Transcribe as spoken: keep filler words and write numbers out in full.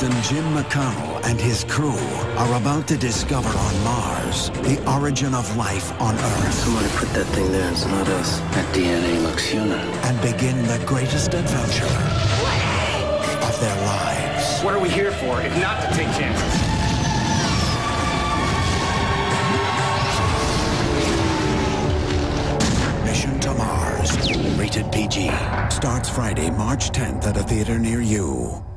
Captain Jim McConnell and his crew are about to discover on Mars the origin of life on Earth. Somebody put that thing there, it's not us. That D N A looks human. And begin the greatest adventure of their lives. What are we here for, if not to take chances? Mission to Mars. Rated P G. Starts Friday, March tenth at a theater near you.